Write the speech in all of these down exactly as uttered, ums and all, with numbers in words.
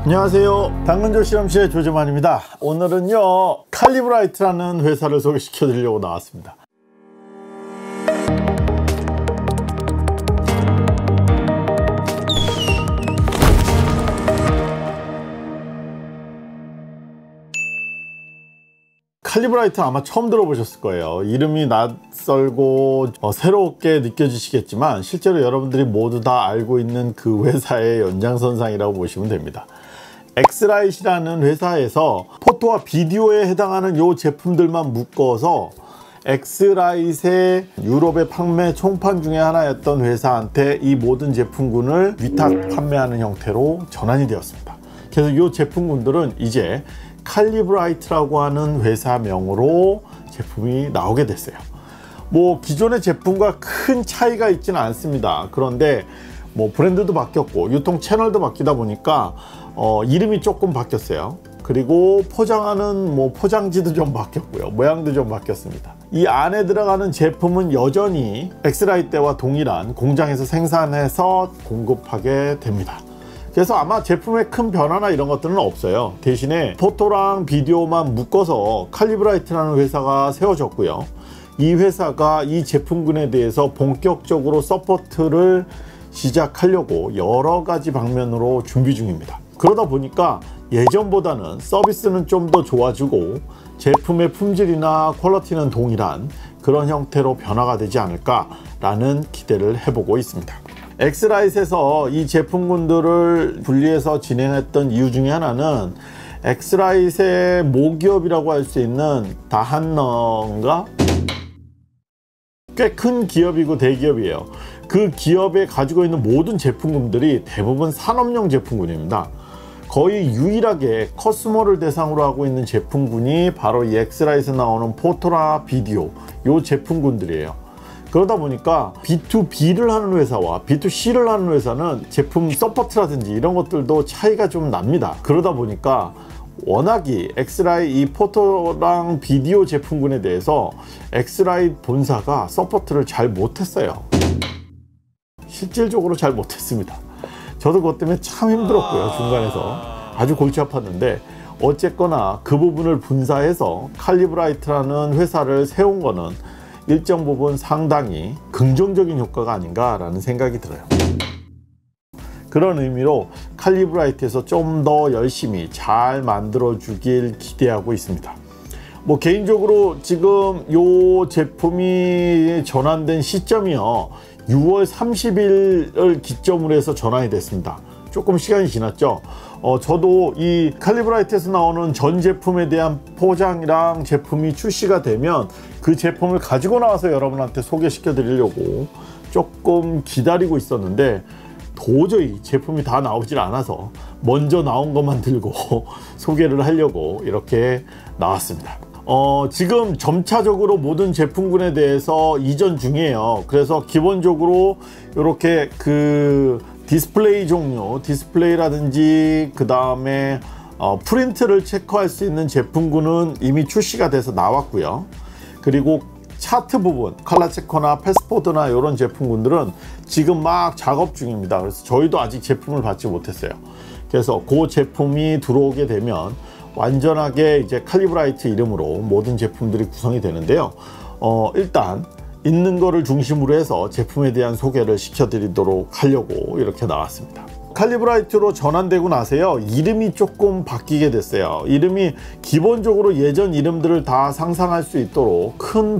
안녕하세요, 당근조 실험실의 조재만입니다. 오늘은요 칼리브라이트라는 회사를 소개시켜 드리려고 나왔습니다. 칼리브라이트 아마 처음 들어보셨을 거예요. 이름이 낯설고 어, 새롭게 느껴지시겠지만 실제로 여러분들이 모두 다 알고 있는 그 회사의 연장선상이라고 보시면 됩니다. 엑스라이트라는 회사에서 포토와 비디오에 해당하는 요 제품들만 묶어서 엑스라이트의 유럽의 판매 총판 중에 하나였던 회사한테 이 모든 제품군을 위탁 판매하는 형태로 전환이 되었습니다. 그래서 이 제품군들은 이제 칼리브라이트라고 하는 회사명으로 제품이 나오게 됐어요. 뭐 기존의 제품과 큰 차이가 있지는 않습니다. 그런데 뭐 브랜드도 바뀌었고 유통 채널도 바뀌다 보니까 어, 이름이 조금 바뀌었어요. 그리고 포장하는 뭐 포장지도 좀 바뀌었고요, 모양도 좀 바뀌었습니다. 이 안에 들어가는 제품은 여전히 엑스라이트 때와 동일한 공장에서 생산해서 공급하게 됩니다. 그래서 아마 제품에 큰 변화나 이런 것들은 없어요. 대신에 포토랑 비디오만 묶어서 칼리브라이트라는 회사가 세워졌고요. 이 회사가 이 제품군에 대해서 본격적으로 서포트를 시작하려고 여러 가지 방면으로 준비 중입니다. 그러다 보니까 예전보다는 서비스는 좀 더 좋아지고 제품의 품질이나 퀄리티는 동일한 그런 형태로 변화가 되지 않을까 라는 기대를 해보고 있습니다. 엑스라이트에서 이 제품군들을 분리해서 진행했던 이유 중에 하나는 엑스라이트의 모기업이라고 할 수 있는 다한너인가? 꽤 큰 기업이고 대기업이에요. 그 기업에 가지고 있는 모든 제품군들이 대부분 산업용 제품군입니다. 거의 유일하게 커스터머를 대상으로 하고 있는 제품군이 바로 이 엑스라이트에서 나오는 포토나 비디오 요 제품군들이에요. 그러다 보니까 비투비를 하는 회사와 비투씨를 하는 회사는 제품 서포트라든지 이런 것들도 차이가 좀 납니다. 그러다 보니까 워낙이 엑스라이트 이 포토랑 비디오 제품군에 대해서 엑스라이트 본사가 서포트를 잘 못했어요. 실질적으로 잘 못했습니다. 저도 그것 때문에 참 힘들었고요. 중간에서 아주 골치 아팠는데 어쨌거나 그 부분을 분사해서 칼리브라이트라는 회사를 세운 거는 일정 부분 상당히 긍정적인 효과가 아닌가 라는 생각이 들어요. 그런 의미로 칼리브라이트에서 좀 더 열심히 잘 만들어 주길 기대하고 있습니다. 뭐 개인적으로 지금 요 제품이 전환된 시점이요 유월 삼십일을 기점으로 해서 전환이 됐습니다. 조금 시간이 지났죠. 어, 저도 이 칼리브라이트에서 나오는 전 제품에 대한 포장이랑 제품이 출시가 되면 그 제품을 가지고 나와서 여러분한테 소개시켜 드리려고 조금 기다리고 있었는데 도저히 제품이 다 나오질 않아서 먼저 나온 것만 들고 소개를 하려고 이렇게 나왔습니다. 어, 지금 점차적으로 모든 제품군에 대해서 이전 중이에요. 그래서 기본적으로 이렇게 그 디스플레이 종류, 디스플레이라든지 그 다음에 어, 프린트를 체크할 수 있는 제품군은 이미 출시가 돼서 나왔고요. 그리고 차트 부분, 컬러 체커나 패스포드나 이런 제품군들은 지금 막 작업 중입니다. 그래서 저희도 아직 제품을 받지 못했어요. 그래서 그 제품이 들어오게 되면 완전하게 이제 칼리브라이트 이름으로 모든 제품들이 구성이 되는데요. 어, 일단 있는 거를 중심으로 해서 제품에 대한 소개를 시켜드리도록 하려고 이렇게 나왔습니다. 칼리브라이트로 전환되고 나서요 이름이 조금 바뀌게 됐어요. 이름이 기본적으로 예전 이름들을 다 상상할 수 있도록 큰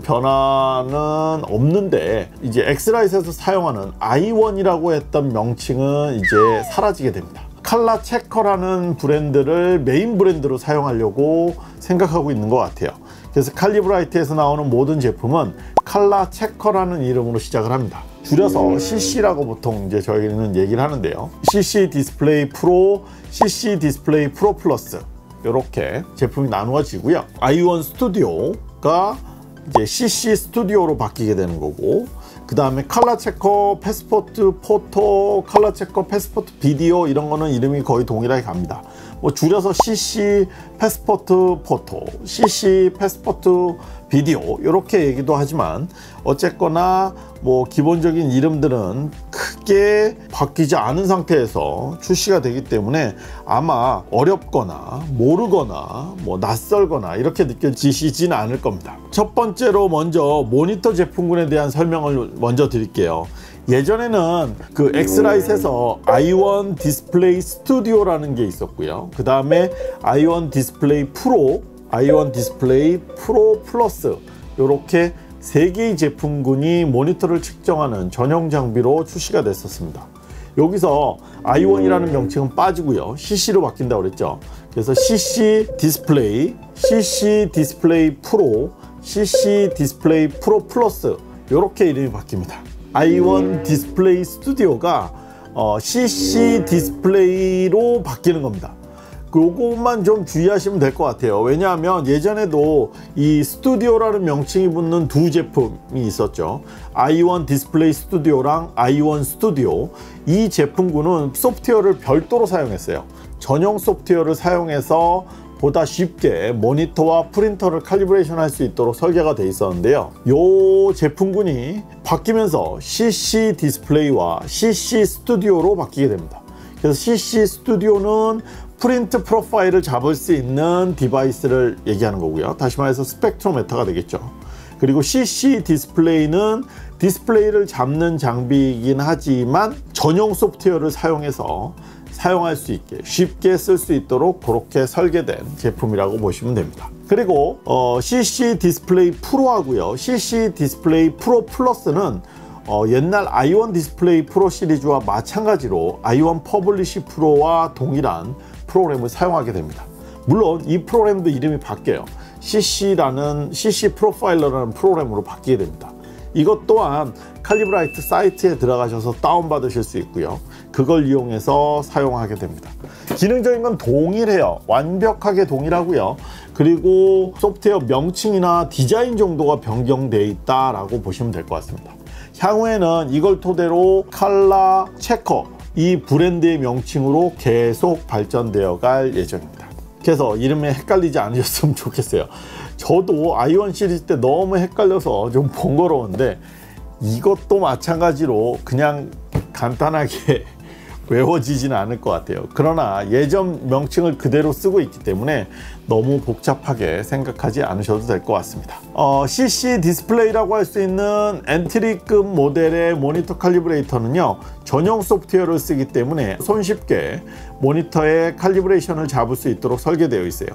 변화는 없는데 이제 엑스라이트에서 사용하는 아이원이라고 했던 명칭은 이제 사라지게 됩니다. 컬러 체커라는 브랜드를 메인 브랜드로 사용하려고 생각하고 있는 것 같아요. 그래서 칼리브라이트에서 나오는 모든 제품은 컬러 체커라는 이름으로 시작을 합니다. 줄여서 씨씨라고 보통 이제 저희는 얘기를 하는데요. 씨씨 디스플레이 프로, 씨씨 디스플레이 프로 플러스 이렇게 제품이 나누어지고요. 아이원 스튜디오가 이제 씨씨 스튜디오로 바뀌게 되는 거고, 그 다음에 컬러 체커, 패스포트 포토, 컬러 체커, 패스포트 비디오 이런 거는 이름이 거의 동일하게 갑니다. 뭐 줄여서 씨씨 패스포트 포토, 씨씨 패스포트 비디오 이렇게 얘기도 하지만 어쨌거나 뭐 기본적인 이름들은 크게 바뀌지 않은 상태에서 출시가 되기 때문에 아마 어렵거나 모르거나 뭐 낯설거나 이렇게 느껴지시지는 않을 겁니다. 첫 번째로 먼저 모니터 제품군에 대한 설명을 먼저 드릴게요. 예전에는 그 엑스라이트에서 아이원 디스플레이 스튜디오라는 게 있었고요. 그 다음에 아이원 디스플레이 프로, 아이원 디스플레이 프로 플러스 이렇게 세 개의 제품군이 모니터를 측정하는 전용 장비로 출시가 됐었습니다. 여기서 아이원이라는 명칭은 빠지고요. 씨씨로 바뀐다고 그랬죠. 그래서 씨씨 디스플레이, 씨씨 디스플레이 프로, 씨씨 디스플레이 프로 플러스 이렇게 이름이 바뀝니다. 아이원 디스플레이 스튜디오가 어, 씨씨 디스플레이로 바뀌는 겁니다. 요것만 좀 주의하시면 될 것 같아요. 왜냐하면 예전에도 이 스튜디오라는 명칭이 붙는 두 제품이 있었죠. 아이원 디스플레이 스튜디오랑 아이원 스튜디오. 이 제품군은 소프트웨어를 별도로 사용했어요. 전용 소프트웨어를 사용해서 보다 쉽게 모니터와 프린터를 칼리브레이션 할 수 있도록 설계가 되어 있었는데요. 이 제품군이 바뀌면서 씨씨 디스플레이와 씨씨 스튜디오로 바뀌게 됩니다. 그래서 씨씨 스튜디오는 프린트 프로파일을 잡을 수 있는 디바이스를 얘기하는 거고요. 다시 말해서 스펙트로메터가 되겠죠. 그리고 씨씨 디스플레이는 디스플레이를 잡는 장비이긴 하지만 전용 소프트웨어를 사용해서 사용할 수 있게 쉽게 쓸 수 있도록 그렇게 설계된 제품이라고 보시면 됩니다. 그리고 어, 씨씨 디스플레이 프로하고요, 씨씨 디스플레이 프로 플러스는 어, 옛날 아이원 디스플레이 프로 시리즈와 마찬가지로 아이원 퍼블리시 프로와 동일한 프로그램을 사용하게 됩니다. 물론 이 프로그램도 이름이 바뀌어요. 씨씨라는 씨씨 프로파일러라는 프로그램으로 바뀌게 됩니다. 이것 또한 칼리브라이트 사이트에 들어가셔서 다운받으실 수 있고요. 그걸 이용해서 사용하게 됩니다. 기능적인 건 동일해요. 완벽하게 동일하고요. 그리고 소프트웨어 명칭이나 디자인 정도가 변경되어 있다라고 보시면 될 것 같습니다. 향후에는 이걸 토대로 칼라 체커, 이 브랜드의 명칭으로 계속 발전되어 갈 예정입니다. 그래서 이름에 헷갈리지 않으셨으면 좋겠어요. 저도 아이원 시리즈 때 너무 헷갈려서 좀 번거로운데 이것도 마찬가지로 그냥 간단하게 외워지지는 않을 것 같아요. 그러나 예전 명칭을 그대로 쓰고 있기 때문에 너무 복잡하게 생각하지 않으셔도 될 것 같습니다. 어, 씨씨 디스플레이라고 할 수 있는 엔트리급 모델의 모니터 칼리브레이터는요, 전용 소프트웨어를 쓰기 때문에 손쉽게 모니터의 칼리브레이션을 잡을 수 있도록 설계되어 있어요.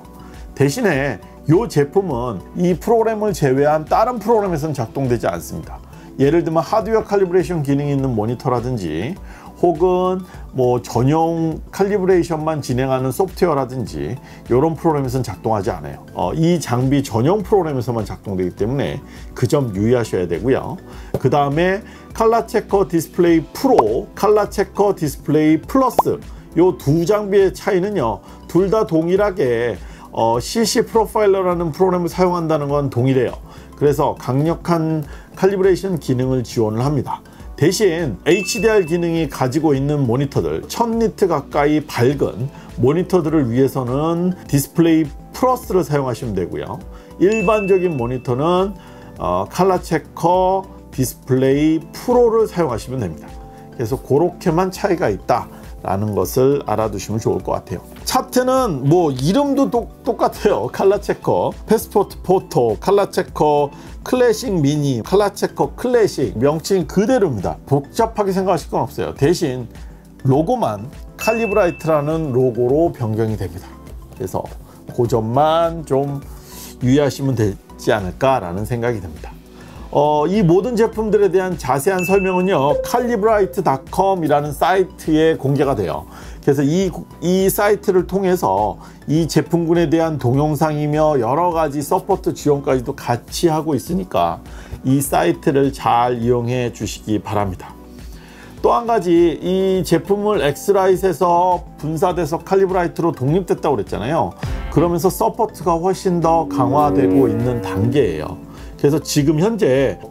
대신에 이 제품은 이 프로그램을 제외한 다른 프로그램에서는 작동되지 않습니다. 예를 들면 하드웨어 칼리브레이션 기능이 있는 모니터라든지 혹은 뭐 전용 칼리브레이션만 진행하는 소프트웨어라든지 이런 프로그램에서는 작동하지 않아요. 어, 이 장비 전용 프로그램에서만 작동되기 때문에 그 점 유의하셔야 되고요. 그 다음에 칼라 체커 디스플레이 프로, 칼라 체커 디스플레이 플러스 이 두 장비의 차이는요, 둘 다 동일하게 어, 씨씨 프로파일러라는 프로그램을 사용한다는 건 동일해요. 그래서 강력한 칼리브레이션 기능을 지원을 합니다. 대신 에이치디알 기능이 가지고 있는 모니터들, 천 니트 가까이 밝은 모니터들을 위해서는 디스플레이 플러스를 사용하시면 되고요. 일반적인 모니터는 어, 칼라 체커 디스플레이 프로를 사용하시면 됩니다. 그래서 그렇게만 차이가 있다 라는 것을 알아두시면 좋을 것 같아요. 차트는 뭐 이름도 도, 똑같아요. 칼라 체커 패스포트 포토, 칼라 체커 클래식 미니, 칼라 체커 클래식, 명칭 그대로입니다. 복잡하게 생각하실 건 없어요. 대신 로고만 칼리브라이트라는 로고로 변경이 됩니다. 그래서 그 점만 좀 유의하시면 되지 않을까 라는 생각이 듭니다. 어, 이 모든 제품들에 대한 자세한 설명은요, 칼리브라이트 닷컴 이라는 사이트에 공개가 돼요. 그래서 이, 이 사이트를 통해서 이 제품군에 대한 동영상이며 여러 가지 서포트 지원까지도 같이 하고 있으니까 이 사이트를 잘 이용해 주시기 바랍니다. 또 한 가지, 이 제품을 엑스라이트에서 분사돼서 칼리브라이트로 독립됐다고 그랬잖아요. 그러면서 서포트가 훨씬 더 강화되고 있는 단계예요. 그래서 지금 현재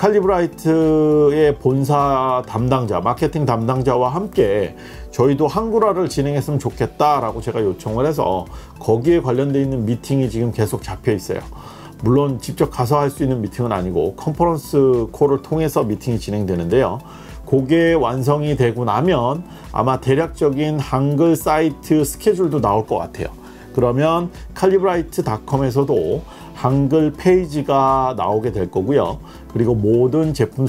칼리브라이트의 본사 담당자, 마케팅 담당자와 함께 저희도 한글화를 진행했으면 좋겠다라고 제가 요청을 해서 거기에 관련되어 있는 미팅이 지금 계속 잡혀 있어요. 물론 직접 가서 할 수 있는 미팅은 아니고 컨퍼런스 콜을 통해서 미팅이 진행되는데요. 그게 완성이 되고 나면 아마 대략적인 한글 사이트 스케줄도 나올 것 같아요. 그러면 칼리브라이트 닷컴에서도 한글 페이지가 나오게 될 거고요. 그리고 모든 제품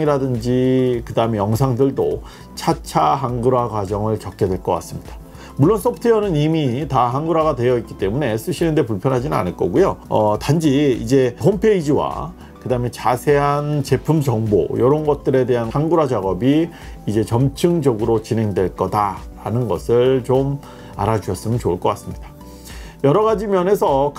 설명이라든지 그 다음에 영상들도 차차 한글화 과정을 겪게 될 것 같습니다. 물론 소프트웨어는 이미 다 한글화가 되어 있기 때문에 쓰시는데 불편하지는 않을 거고요. 어, 단지 이제 홈페이지와 그 다음에 자세한 제품 정보 이런 것들에 대한 한글화 작업이 이제 점층적으로 진행될 거다라는 것을 좀 알아주셨으면 좋을 것 같습니다. 여러 가지 면에서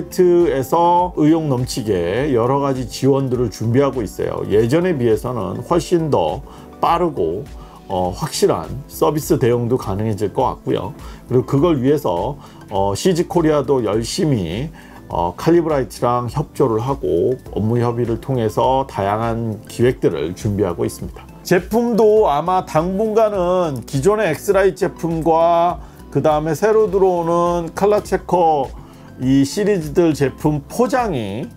칼리브라이트에서 의욕 넘치게 여러 가지 지원들을 준비하고 있어요. 예전에 비해서는 훨씬 더 빠르고 어, 확실한 서비스 대응도 가능해질 것 같고요. 그리고 그걸 위해서 어, 씨지코리아도 열심히 어, 칼리브라이트랑 협조를 하고 업무 협의를 통해서 다양한 기획들을 준비하고 있습니다. 제품도 아마 당분간은 기존의 엑스라이트 제품과 그 다음에 새로 들어오는 칼라체커 이 시리즈들 제품 포장이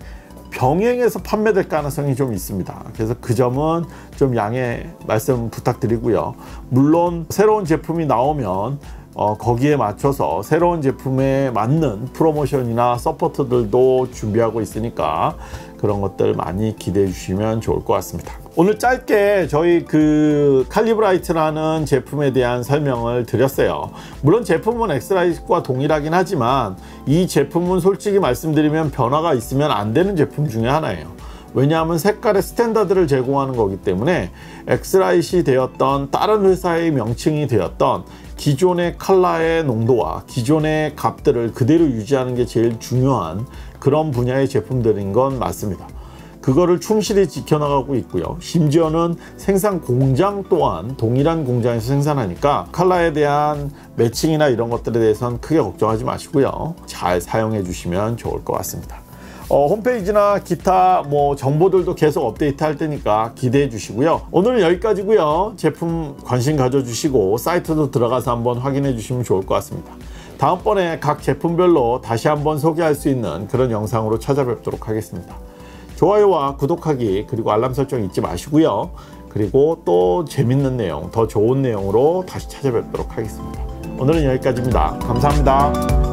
병행해서 판매될 가능성이 좀 있습니다. 그래서 그 점은 좀 양해 말씀 부탁드리고요. 물론 새로운 제품이 나오면 어, 거기에 맞춰서 새로운 제품에 맞는 프로모션이나 서포트들도 준비하고 있으니까 그런 것들 많이 기대해 주시면 좋을 것 같습니다. 오늘 짧게 저희 그 칼리브라이트라는 제품에 대한 설명을 드렸어요. 물론 제품은 엑스라이트과 동일하긴 하지만 이 제품은 솔직히 말씀드리면 변화가 있으면 안 되는 제품 중에 하나예요. 왜냐하면 색깔의 스탠다드를 제공하는 거기 때문에 엑스라이트이 되었던 다른 회사의 명칭이 되었던 기존의 컬러의 농도와 기존의 값들을 그대로 유지하는 게 제일 중요한 그런 분야의 제품들인 건 맞습니다. 그거를 충실히 지켜나가고 있고요. 심지어는 생산 공장 또한 동일한 공장에서 생산하니까 컬러에 대한 매칭이나 이런 것들에 대해서는 크게 걱정하지 마시고요. 잘 사용해 주시면 좋을 것 같습니다. 어, 홈페이지나 기타 뭐 정보들도 계속 업데이트 할 테니까 기대해 주시고요. 오늘은 여기까지고요. 제품 관심 가져주시고 사이트도 들어가서 한번 확인해 주시면 좋을 것 같습니다. 다음번에 각 제품별로 다시 한번 소개할 수 있는 그런 영상으로 찾아뵙도록 하겠습니다. 좋아요와 구독하기 그리고 알람 설정 잊지 마시고요. 그리고 또 재밌는 내용, 더 좋은 내용으로 다시 찾아뵙도록 하겠습니다. 오늘은 여기까지입니다. 감사합니다.